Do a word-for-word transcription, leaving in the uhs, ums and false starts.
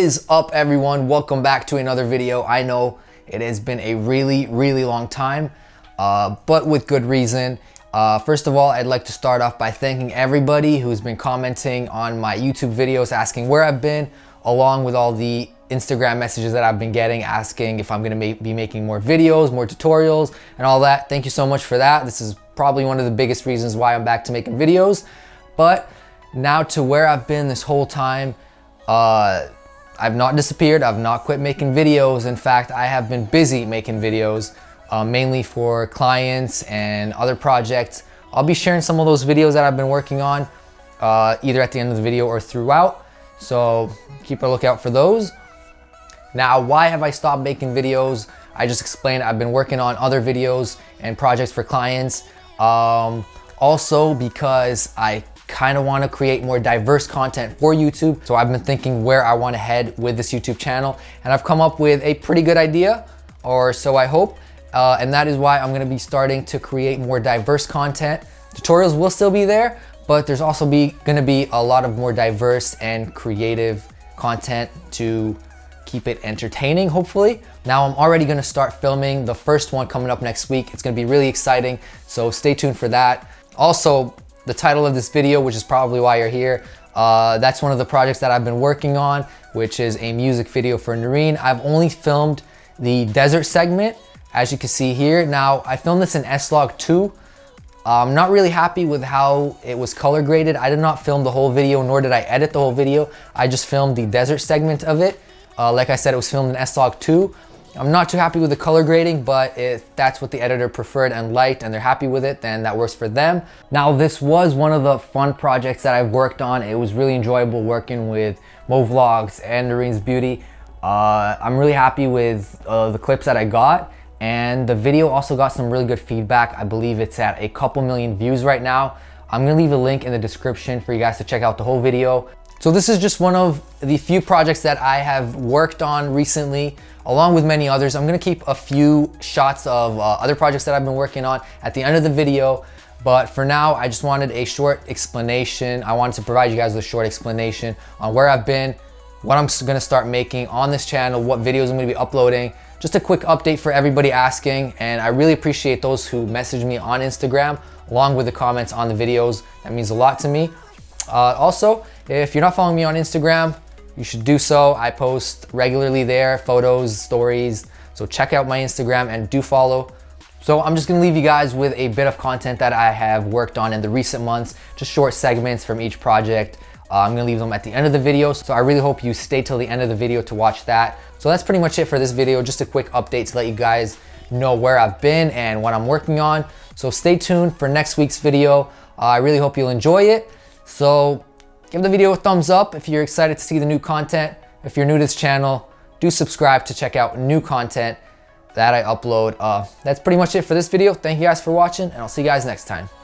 is up, everyone? Welcome back to another video. I know it has been a really, really long time, uh, but with good reason. Uh, first of all, I'd like to start off by thanking everybody who's been commenting on my YouTube videos, asking where I've been, along with all the Instagram messages that I've been getting, asking if I'm gonna ma be making more videos, more tutorials, and all that. Thank you so much for that. This is probably one of the biggest reasons why I'm back to making videos. But now to where I've been this whole time, uh, I've not disappeared. I've not quit making videos. In fact, I have been busy making videos, uh, mainly for clients and other projects. I'll be sharing some of those videos that I've been working on, uh, either at the end of the video or throughout. So keep a lookout for those. Now, why have I stopped making videos? I just explained I've been working on other videos and projects for clients. Um, also because I kind of want to create more diverse content for YouTube. So I've been thinking where I want to head with this YouTube channel, and I've come up with a pretty good idea, or so I hope. Uh, and that is why I'm going to be starting to create more diverse content. Tutorials will still be there, but there's also be going to be a lot of more diverse and creative content to keep it entertaining, hopefully. Now I'm already going to start filming the first one coming up next week. It's going to be really exciting, so stay tuned for that. Also, the title of this video, which is probably why you're here, uh, that's one of the projects that I've been working on, which is a music video for Noreen. I've only filmed the desert segment, as you can see here. Now, I filmed this in S log two. I'm not really happy with how it was color graded. I did not film the whole video, nor did I edit the whole video. I just filmed the desert segment of it. Uh, like I said, it was filmed in S log two. I'm not too happy with the color grading, but if that's what the editor preferred and liked and they're happy with it, then that works for them. Now, this was one of the fun projects that I've worked on. It was really enjoyable working with Movlogs and Noreen's Beauty. Uh, I'm really happy with uh, the clips that I got, and the video also got some really good feedback. I believe it's at a couple million views right now. I'm gonna leave a link in the description for you guys to check out the whole video. So this is just one of the few projects that I have worked on recently, along with many others. I'm gonna keep a few shots of uh, other projects that I've been working on at the end of the video, but for now, I just wanted a short explanation. I wanted to provide you guys with a short explanation on where I've been, what I'm gonna start making on this channel, what videos I'm gonna be uploading. Just a quick update for everybody asking, and I really appreciate those who message me on Instagram, along with the comments on the videos. That means a lot to me. Uh, also, if you're not following me on Instagram, you should do so. I post regularly there, photos, stories. So check out my Instagram and do follow. So I'm just gonna leave you guys with a bit of content that I have worked on in the recent months, just short segments from each project. Uh, I'm gonna leave them at the end of the video. So I really hope you stay till the end of the video to watch that. So that's pretty much it for this video. Just a quick update to let you guys know where I've been and what I'm working on. So stay tuned for next week's video. Uh, I really hope you'll enjoy it. So give the video a thumbs up if you're excited to see the new content. If you're new to this channel, do subscribe to check out new content that I upload. Uh, that's pretty much it for this video. Thank you guys for watching, and I'll see you guys next time.